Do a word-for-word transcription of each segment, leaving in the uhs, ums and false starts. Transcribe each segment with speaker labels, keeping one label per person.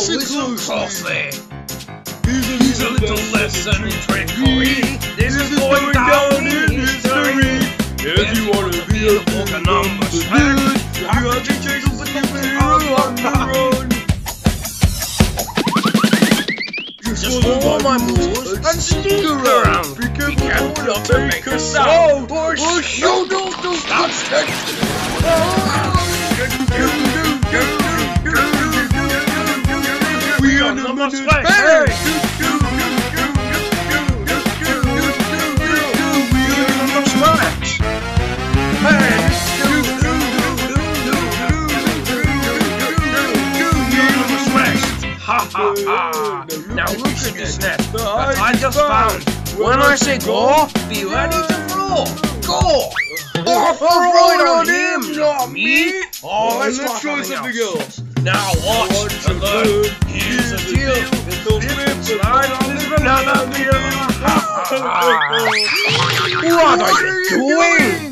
Speaker 1: listen closely. Here's a little lesson in trickery. This is going down in history. If you want to be a book of numbers, Shrek, you have to take a look at the on your own. Just follow my moves and sneak around. Be careful not to make a sound. Push! Push! No, no, no! Stop! We are number Shreks! Hey! We are number Shreks! Hey! Ha ha ha! Now look at this nest that I just found. When I say go, be ready to roll. Go! Oh, throw on him, not me. Oh, let's try something else. Now watch and learn. Here's a deal. It'll flip slide on this banana peel. What are you doing?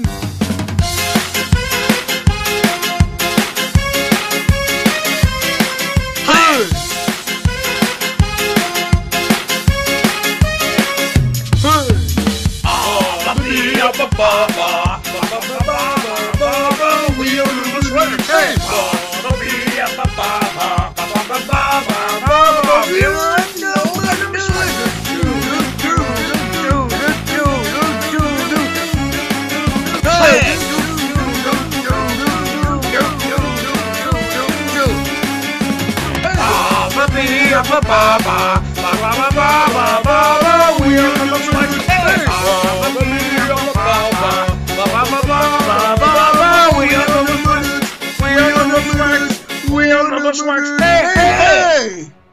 Speaker 1: Ba ba ba ba ba ba ba ba. We are number Shreks. Hey, ba ba ba ba ba ba ba ba ba. We are number Shreks. Hey. Ba ba ba ba ba ba ba ba. We are number Shreks. Hey. We are number Shreks. We are number Shreks. Hey, hey, hey!